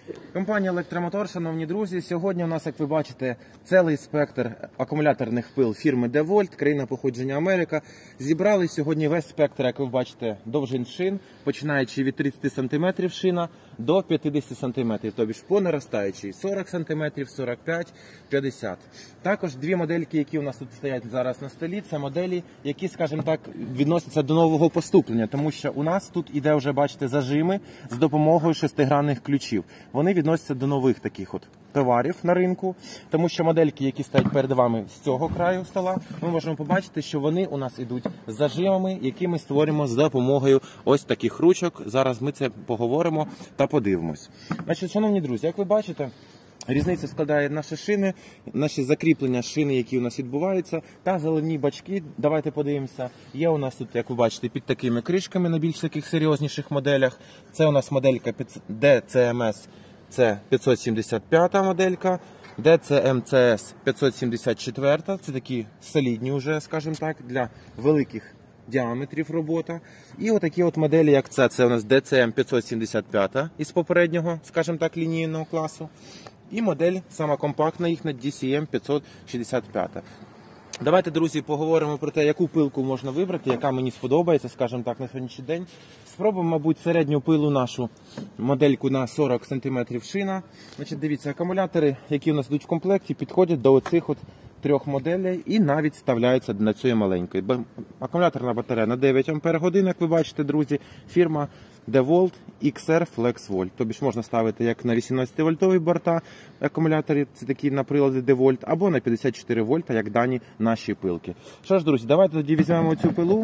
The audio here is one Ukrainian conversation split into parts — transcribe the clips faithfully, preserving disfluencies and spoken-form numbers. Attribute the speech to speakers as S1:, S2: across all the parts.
S1: Компанія Електромотор, шановні друзі, сьогодні у нас, як ви бачите, цілий спектр акумуляторних пил фірми DeWalt, країна походження Америка. Зібрали сьогодні весь спектр, як ви бачите, довжин шин, починаючи від тридцяти сантиметрів шина до п'ятдесяти сантиметрів, тобто по наростаючій сорок сантиметрів, сорок п'ять, п'ятдесят. Також дві модельки, які у нас тут стоять зараз на столі, це моделі, які, скажімо так, відносяться до нового поступлення, тому що у нас тут іде вже, бачите, зажими з допомогою шестигранних ключів. Вони відносяться до нових таких от товарів на ринку, тому що модельки, які стоять перед вами з цього краю стола, ми можемо побачити, що вони у нас йдуть з зажимами, які ми створюємо з допомогою ось таких ручок. Зараз ми це поговоримо та подивимось. Значить, шановні друзі, як ви бачите, різницю складає наші шини, наші закріплення шини, які у нас відбуваються, та заливні бачки. Давайте подивимося. Є у нас тут, як ви бачите, під такими кришками на більш таких серйозніших моделях. Це у нас моделька ді сі ем ес, це п'ятсот сімдесят п'ята моделька, ді сі ем сі ес п'ятсот сімдесят четверта. Це такі солідні вже, скажімо так, для великих діаметрів робота. І отакі от моделі, як це, це у нас ді сі ем п'ятсот сімдесят п'ята із попереднього, скажімо так, лінійного класу. І модель, сама компактна їхня, ді сі ем п'ятсот шістдесят п'ята. Давайте, друзі, поговоримо про те, яку пилку можна вибрати, яка мені сподобається, скажімо так, на сьогоднішній день. Спробуємо, мабуть, середню пилу нашу модельку на сорок сантиметрів шина. Значить, дивіться, акумулятори, які у нас йдуть в комплекті, підходять до оцих от трьох моделей і навіть вставляються на цієї маленької. Акумуляторна батарея на дев'ять ампер годин, як ви бачите, друзі, фірма DeWalt ікс ар FlexVolt. Тобі ж можна ставити як на вісімнадцятивольтові борта акумулятори, це такі на прилади DeWalt, або на п'ятдесят чотири вольта, як дані наші пилки. Що ж, друзі, давайте тоді візьмемо цю пилу,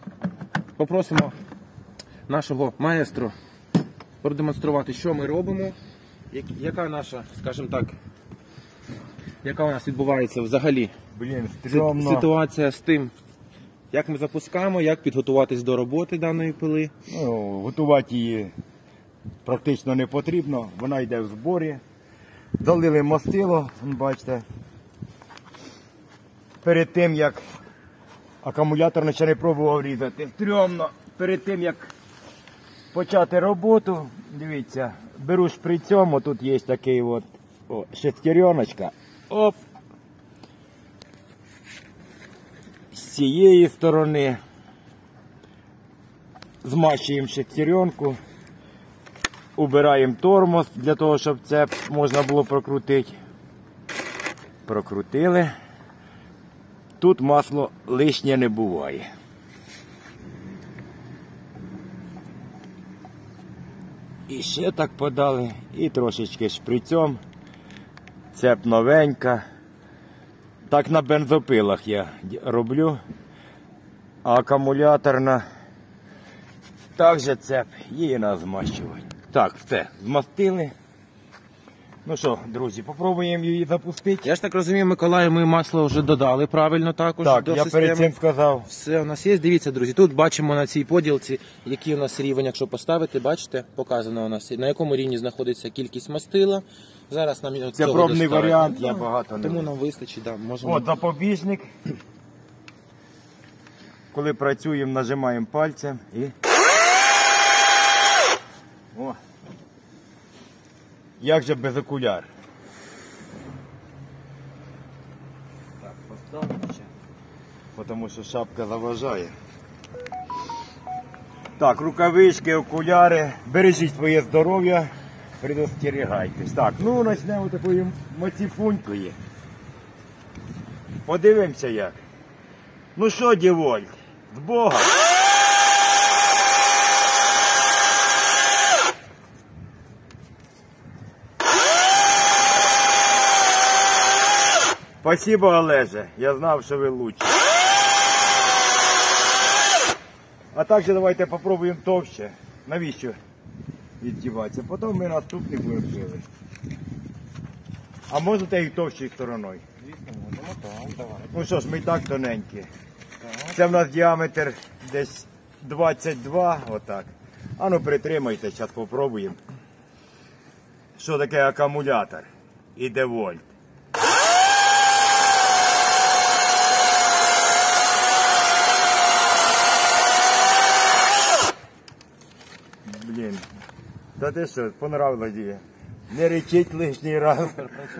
S1: попросимо нашого маестру продемонструвати, що ми робимо, яка наша, скажімо так, яка у нас відбувається взагалі
S2: Блін,
S1: ситуація з тим, як ми запускаємо, як підготуватись до роботи даної пили.
S2: Ну, готувати її практично не потрібно, вона йде в зборі. Залили мастило, бачите. Перед тим, як акумулятор ще не пробував різати, стрьомно, перед тим, як почати роботу, дивіться, беру шприцем, тут є такий от, о, шестереночка, оп. З цієї сторони змащуємо шестеренку, убираємо тормоз для того, щоб це можна було прокрутити. Прокрутили. Тут масло лишнє не буває. І ще так подали, і трошечки шприцем. Цеп новенька. Так на бензопилах я роблю, а акумуляторна також цеп, її треба змащувати. Так, все, змастили. Ну що, друзі, попробуємо її запустити.
S1: Я ж так розумію, Миколай, ми масло вже додали правильно також
S2: так,
S1: до
S2: я
S1: системи.
S2: перед цим сказав.
S1: Все у нас є, дивіться, друзі, тут бачимо на цій поділці, який у нас рівень, якщо поставити, бачите, показано у нас, на якому рівні знаходиться кількість мастила. Зараз нам
S2: це
S1: цього
S2: пробний
S1: достатньо.
S2: варіант, я багато не
S1: Тому
S2: буду.
S1: нам вистачить, да, можемо.
S2: От запобіжник. Коли працюємо, нажимаємо пальцем і... О. Як же без окуляр? Так, поставимо ще. Тому що шапка заважає. Так, рукавички, окуляри. Бережіть своє здоров'я. Предостерігайтесь. Так, ну почнемо такої маціпунької. Подивимося як. Ну що, DeWalt, з Богом. Спасибо, Олеже, я знав, що ви лучші. А також давайте попробуємо товще. Навіщо віддіватися? Потім ми наступний будемо пили. А можете і товщою стороною?
S1: Звісно, можемо, так, давай.
S2: Ну що ж, ми і так тоненькі. Це в нас діаметр десь двадцять два, отак. А ну притримайте, зараз попробуємо. Що таке акумулятор і DeWalt. Блін, та ти що, понравилось її. Не речіть лишній раз.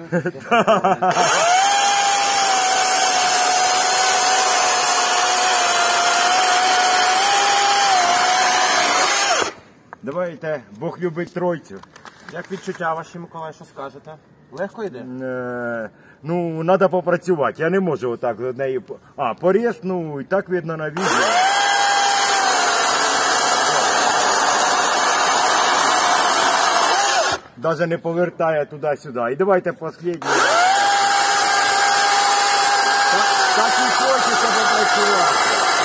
S2: Давайте, Бог любить тройцю.
S1: Як відчуття ваші, Миколай, що скажете? Легко йде?
S2: Е, ну, треба попрацювати. Я не можу отак з нею. по- А, поріз, ну, і так видно на відео. Даже не повертає туди-сюди. І давайте останній. Так, так і хочеться попрацювати.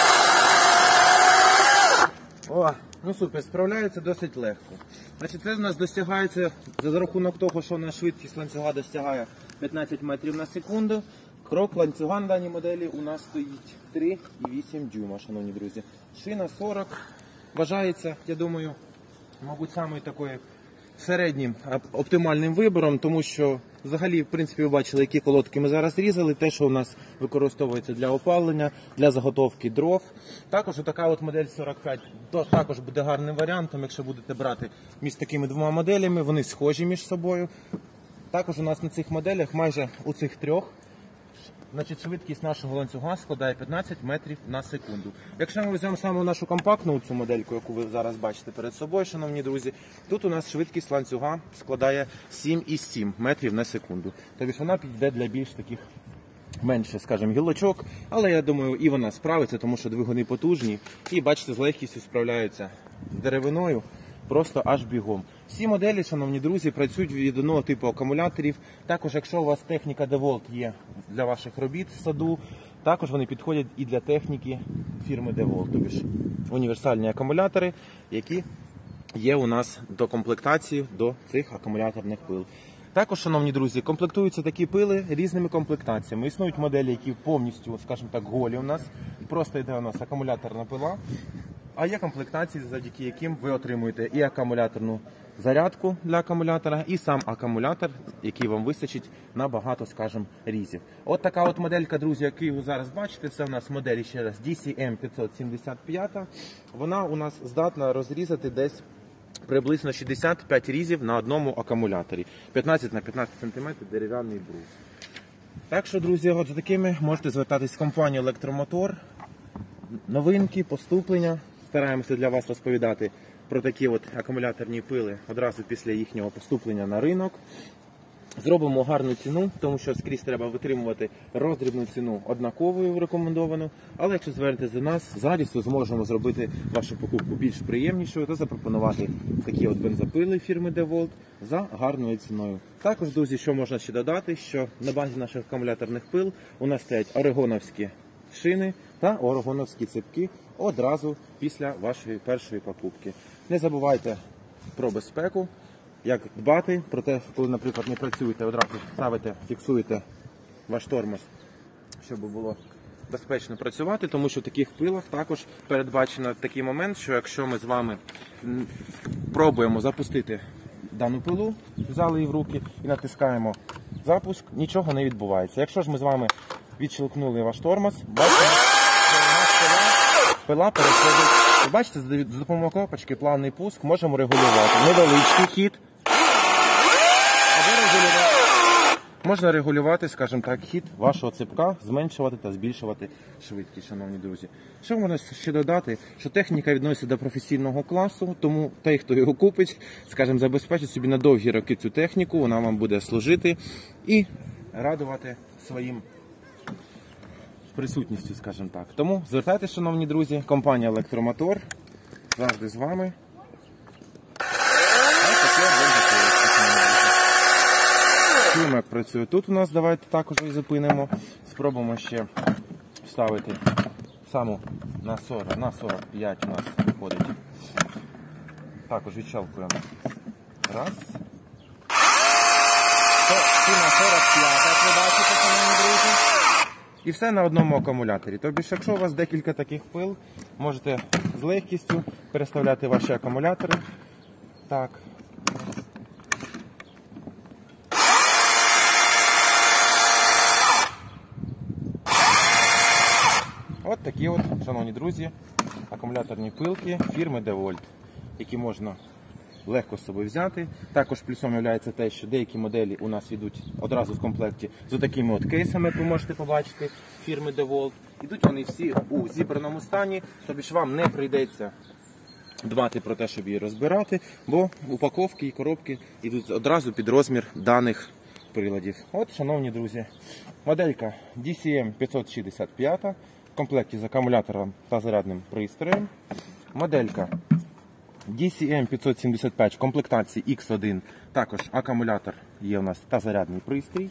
S2: О,
S1: Ну супер, справляється досить легко. Значить, це в нас досягається за рахунок того, що у нас швидкість ланцюга досягає п'ятнадцять метрів на секунду. Крок ланцюга на даній моделі у нас стоїть три і вісім дюйма, шановні друзі. Шина сорок вважається, я думаю, мабуть, самою такою середнім оп- оптимальним вибором, тому що взагалі, в принципі, ви бачили, які колодки ми зараз різали, те, що у нас використовується для опалення, для заготовки дров. Також така от модель сорок п'ять то також буде гарним варіантом, якщо будете брати між такими двома моделями, вони схожі між собою. Також у нас на цих моделях, майже у цих трьох, значить, швидкість нашого ланцюга складає п'ятнадцять метрів на секунду. Якщо ми візьмемо саме нашу компактну цю модельку, яку ви зараз бачите перед собою, шановні друзі, тут у нас швидкість ланцюга складає сім і сім метрів на секунду. Тобто вона підійде для більш таких менше, скажімо, гілочок, але я думаю, і вона справиться, тому що двигуни потужні і, бачите, з легкістю справляються з деревиною. Просто аж бігом. Всі моделі, шановні друзі, працюють від одного типу акумуляторів. Також, якщо у вас техніка DeWalt є для ваших робіт в саду, також вони підходять і для техніки фірми DeWalt. Тобто ж універсальні акумулятори, які є у нас до комплектації до цих акумуляторних пил. Також, шановні друзі, комплектуються такі пили різними комплектаціями. Існують моделі, які повністю, скажімо так, голі у нас. Просто йде у нас акумуляторна пила. А є комплектації, завдяки яким ви отримуєте і акумуляторну зарядку для акумулятора, і сам акумулятор, який вам вистачить на багато, скажімо, різів. От така от моделька, друзі, яку ви зараз бачите, це у нас модель, ще раз, ді сі ем п'ятсот сімдесят п'ять. Вона у нас здатна розрізати десь приблизно шістдесят п'ять різів на одному акумуляторі. п'ятнадцять на п'ятнадцять сантиметрів дерев'яний брус. Так що, друзі, от за такими можете звертатись в компанію Електромотор. Новинки, поступлення. Стараємося для вас розповідати про такі от акумуляторні пили одразу після їхнього поступлення на ринок. Зробимо гарну ціну, тому що скрізь треба витримувати роздрібну ціну однаковою рекомендовану. Але якщо звернетеся до нас, з радістю зможемо зробити вашу покупку більш приємнішою та запропонувати такі от бензопили фірми DeWalt за гарною ціною. Також, друзі, що можна ще додати, що на базі наших акумуляторних пил у нас стоять орегоновські шини та орегоновські цепки одразу після вашої першої покупки. Не забувайте про безпеку, як дбати про те, коли, наприклад, не працюєте, одразу ставите, фіксуєте ваш тормоз, щоб було безпечно працювати, тому що в таких пилах також передбачено такий момент, що якщо ми з вами м, пробуємо запустити дану пилу, взяли її в руки і натискаємо запуск, нічого не відбувається. Якщо ж ми з вами відщелкнули ваш тормоз, бачите, що у нас пила, пила переходить. Ви бачите, за допомогою кнопочки плавний пуск можемо регулювати невеличкий хід. Або регулювати. Можна регулювати, скажімо так, хід вашого цепка, зменшувати та збільшувати швидкість, шановні друзі. Що можна ще додати, що техніка відноситься до професійного класу, тому той, хто його купить, скажімо, забезпечить собі на довгі роки цю техніку, вона вам буде служити і радувати своїм присутністю, скажімо так. Тому звертайтеся, шановні друзі, компанія Електромотор завжди з вами. Чуємо, як працює тут у нас, давайте також і зупинимо. Спробуємо ще вставити саму на сорок, на сорок п'ять у нас виходить. Також відщелкуємо. Раз. Це на сорок п'ять, як ви бачите, шановні друзі. І все на одному акумуляторі. Тобто, якщо у вас декілька таких пил, можете з легкістю переставляти ваші акумулятори. Так. От такі от, шановні друзі, акумуляторні пилки фірми DeWalt, які можна легко з собою взяти. Також плюсом є те, що деякі моделі у нас йдуть одразу в комплекті з такими от кейсами, як ви можете побачити, фірми DeWalt. Йдуть вони всі у зібраному стані, тобі ж вам не прийдеться дбати про те, щоб її розбирати, бо упаковки і коробки йдуть одразу під розмір даних приладів. От, шановні друзі, моделька ді сі ем п'ятсот шістдесят п'ять в комплекті з акумулятором та зарядним пристроєм. Моделька ді сі ем п'ятсот сімдесят п'ять в комплектації ікс один, також акумулятор є у нас та зарядний пристрій.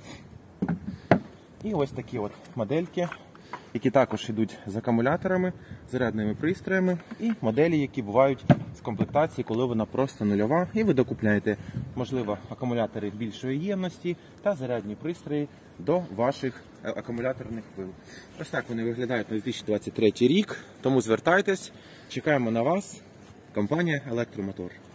S1: І ось такі от модельки, які також йдуть з акумуляторами, зарядними пристроями, і моделі, які бувають з комплектації, коли вона просто нульова, і ви докупляєте, можливо, акумулятори більшої ємності та зарядні пристрої до ваших акумуляторних пил. Ось так вони виглядають на дві тисячі двадцять третій рік, тому звертайтесь, чекаємо на вас, компанія Електромотор.